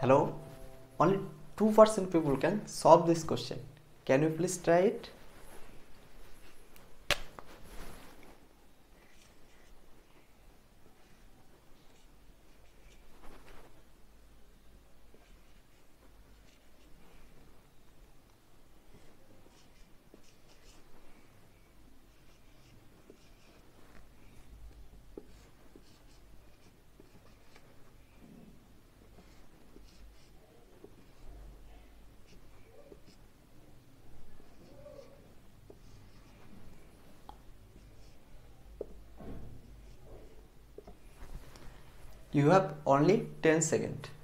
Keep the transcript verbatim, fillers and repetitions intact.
Hello, only two percent people can solve this question. Can you please try it? You have only ten seconds.